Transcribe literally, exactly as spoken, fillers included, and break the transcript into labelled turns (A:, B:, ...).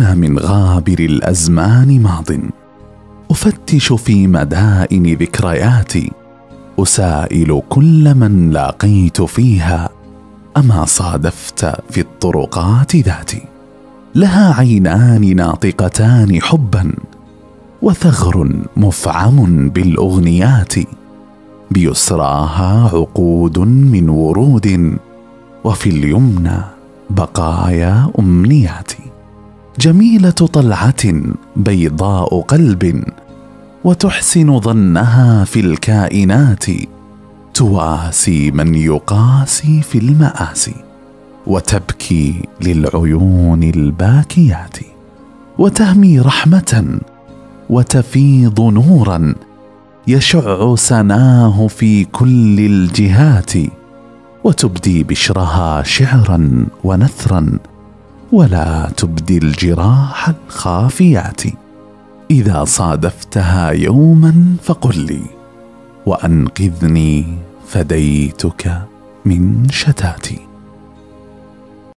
A: أنا من غابر الأزمان ماضٍ، أفتش في مدائن ذكرياتي، أسائل كل من لاقيت فيها: أما صادفت في الطرقات ذاتي؟ لها عينان ناطقتان حبا، وثغر مفعم بالأغنيات، بيسراها عقود من ورود، وفي اليمنى بقايا أمنيات. جميلة طلعة بيضاء قلب، وتحسن ظنها في الكائنات، تواسي من يقاسي في المآسي، وتبكي للعيون الباكيات، وتهمي رحمة وتفيض نورا، يشع سناه في كل الجهات، وتبدي بشرها شعرا ونثرا، ولا تبدي الجراح الخافيات. إذا صادفتها يوما فقل لي، وأنقذني فديتك من شتاتي.